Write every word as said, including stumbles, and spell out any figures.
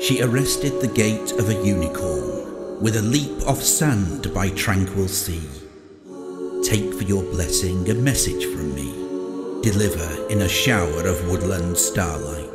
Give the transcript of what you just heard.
She arrested the gate of a unicorn with a leap off sand by tranquil sea. Take for your blessing a message from me, deliver in a shower of woodland starlight.